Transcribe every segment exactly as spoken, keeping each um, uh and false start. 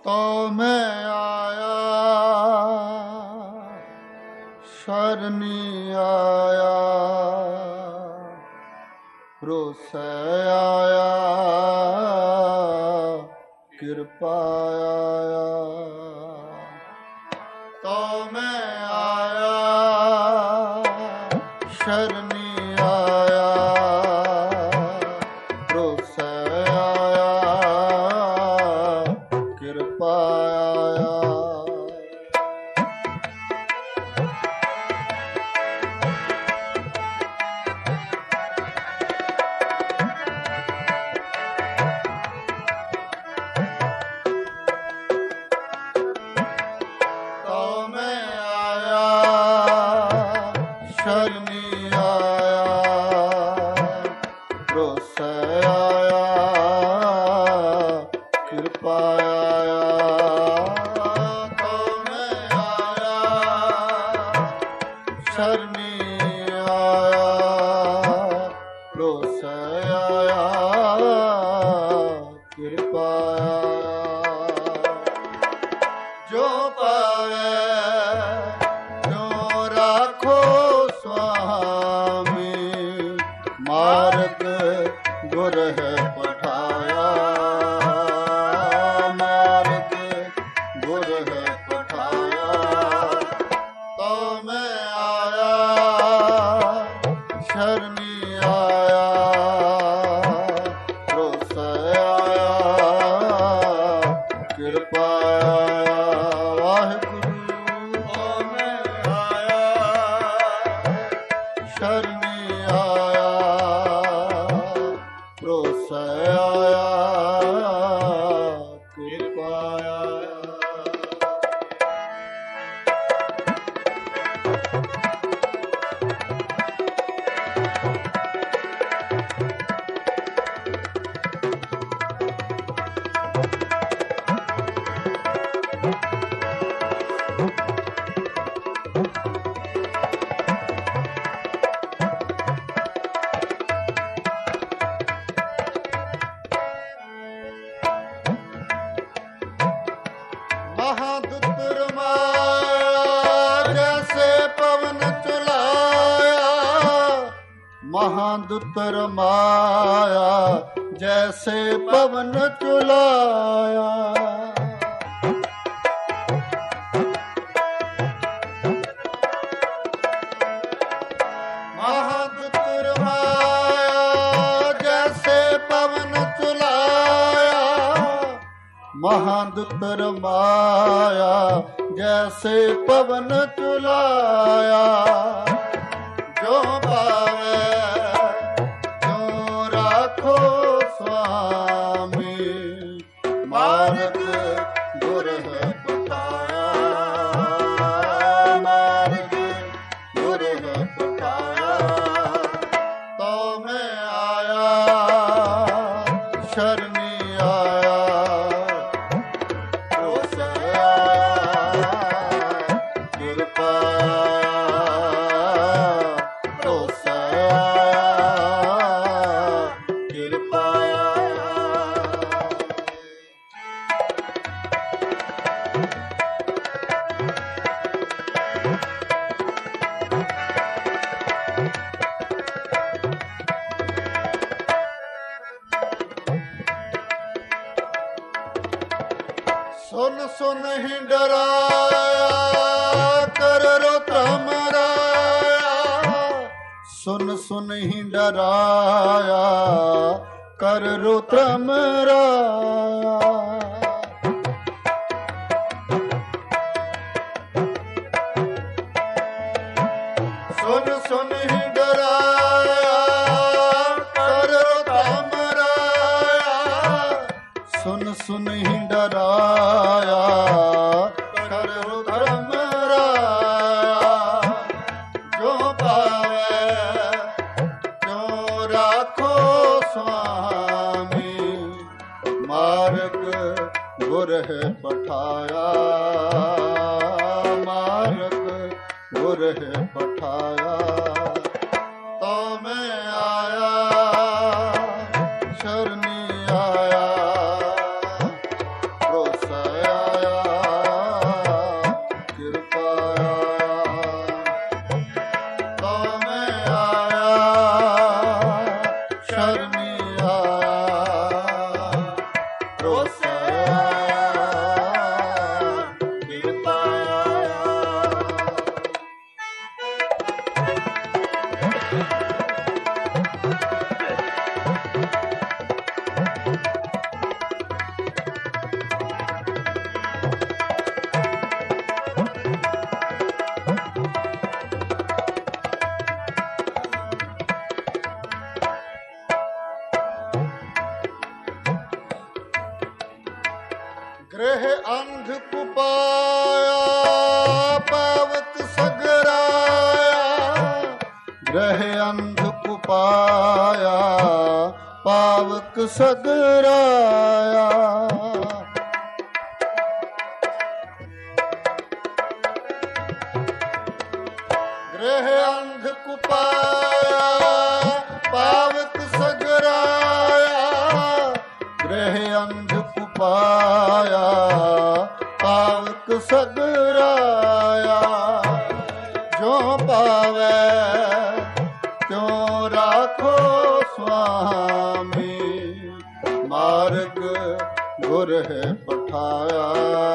तो मैं आया शरणी आया रोसै आया कृपा आया। तो मैं आया शरणी आया रोसै आया कृपा आया। शरणी आया रोसै आया कृपा आया। तो मैं आया शरणी आया रोसै आया कृपा आया। जो पावे मार्ग गुर है पठाया मार्ग गुर है पठाया। तो मैं आया शरणी आया रोसै आया कृपा आया। वाहिगुरु तो मैं आया शरणी आया रोसै आया कृपा आया। महादुतर माया जैसे पवन चलाया महादुतर माया जैसे पवन चलाया। महादुतर माया जैसे पवन चलाया महादुतर माया जैसे पवन चलाया। जो पावे जो राखो स्वामी मार्ग गुर है पठाया मार्ग गुर है पठाया। तो मैं आया शरणी आया कृपा रोसै कृपा। सुन सुन ही डराया कर रोता मराया सुन सुन ही डराया कर रोता मराया। सुन सुन ही डराया कर रोता मराया सुन सुन ही डराया कर धर्म राया। जो पावे जो राखो स्वामी मार्ग गुर है पठाया मार्ग गुर है पठाया। तो मैं आया शरणी आया रोसै ਗ੍ਰਹਿ ਅੰਧ ਕੁਪਾਇਆ ਪਾਵਕ ਸਗਰਾਇਆ ਗ੍ਰਹਿ ਅੰਧ ਕੁਪਾਇਆ ਪਾਵਕ ਸਗਰਾਇਆ ਗ੍ਰਹਿ ਅੰਧ ਕੁਪਾਇਆ ਪਾਵਕ ਸਗਰਾਇਆ ਗ੍ਰਹਿ ਅੰਧ ਕੁਪਾਇਆ ਪਾਵਕ ਸਗਰਾਇਆ ਜੋ ਪਾਵੈ ਤਿਉ ਰਾਖੋ ਸੁਆਮੀ ਮਾਰਗ ਗੁਰ ਹੈ ਪਠਾਇਆ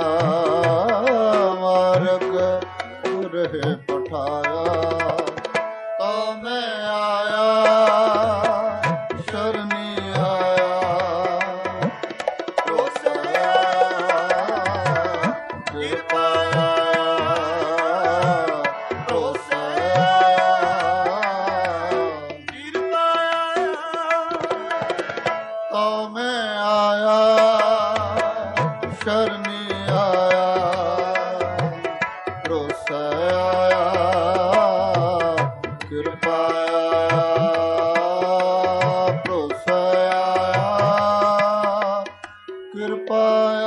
ਮਾਰਗ ਗੁਰ ਹੈ ਪਠਾਇਆ ਤੋ ਮੈਂ ਆਇਆ ਸ਼ਰਨੀ ਆਇਆ ਰੋਸਿਆ ਕਿਰਪਾ ਰੋਸਿਆ ਕਿਰਪਾ ਤੋ ਮੈਂ ਆਇਆ ਸ਼ਰਨੀ ਆਇਆ ਰੋਸਿਆ ਕਿਰਪਾ ਰੋਸਿਆ ਕਿਰਪਾ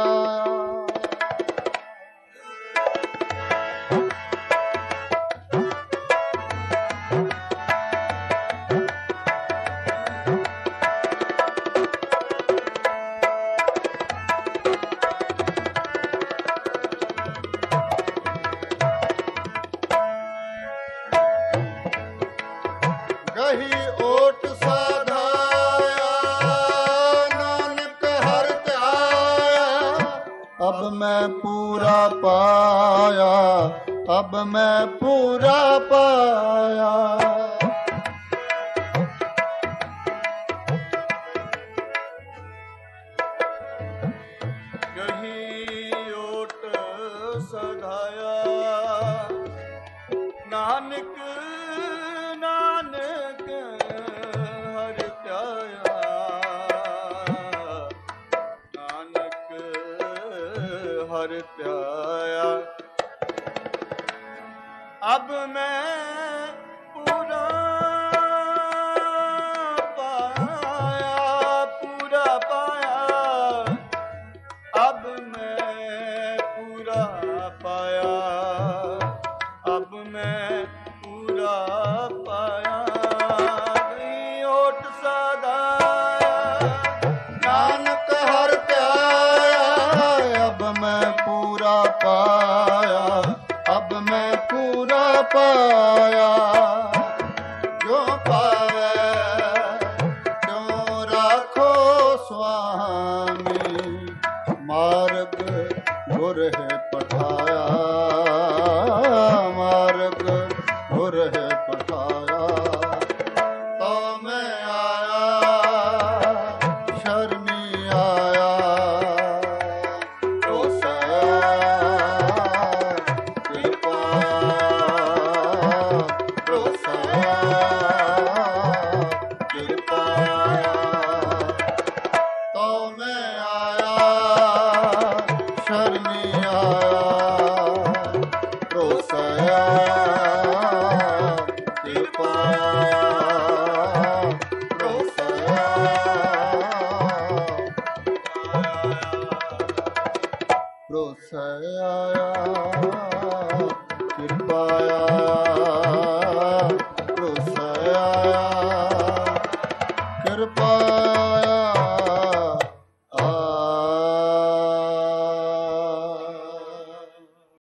ਗਹੀ ਓਟ ਸਾਧਾਇਆ ਨਾਨਕ ਹਰਿ ਧਿਆਇਆ ਅਬ ਮੈਂ ਪੂਰਾ ਪਾਇਆ ਅਬ ਮੈਂ ਪੂਰਾ ਪਾਇਆ ਗਹੀ ਓਟ ਸਾਧਾਇਆ ਨਾਨਕ ਨਾਨਕ ਹਰਿ ਧਿਆਇਆ ਨਾਨਕ ਹਰਿ ਧਿਆਇਆ ਅਬ ਮੈਂ ਪੂਰਾ ਪਾਇਆ ਪੂਰਾ ਪਾਇਆ ਅਬ ਮੈਂ ਪੂਰਾ ਪਾਇਆ ਅਬ ਮੈਂ ਪੂਰਾ ਪਾਇਆ ਗਈ ਓਟ ਸਾਧਾਇਆ ਨਾਨਕ ਹਰਿ ਧਿਆਇਆ ਅਬ ਮੈਂ ਪੂਰਾ ਪਾਇਆ ਅਬ ਮੈਂ ਪੂਰਾ ਪਾਇਆ ਜੋ ਪਾਵੈ ਤਿਉ ਰਾਖੋ ਸੁਆਮੀ ਮਾਰਗ ਗੁਰ ਹੈ ਪਠਾਇਆ ਮਾਰਗ ਗੁਰ ਹੈ ਪਠਾਇਆ ਤੋ ਮੈਂ ਆਇਆ ਸ਼ਰਨੀ ਆਇਆ ਰੋਸਿਆ ਕਿਰਪਾ ਰੋਸਿਆ ਕਿਰਪਾ ਤੋ ਮੈਂ ਆਇਆ ਸ਼ਰਨੀ ਆਇਆ ਰੋਸਿਆ ਕਿਰਪਾ ਰੋਸਿਆ ਰੋਸਿਆ ਕਿਰਪਾ ਰੋਸਿਆ ਕਿਰਪਾ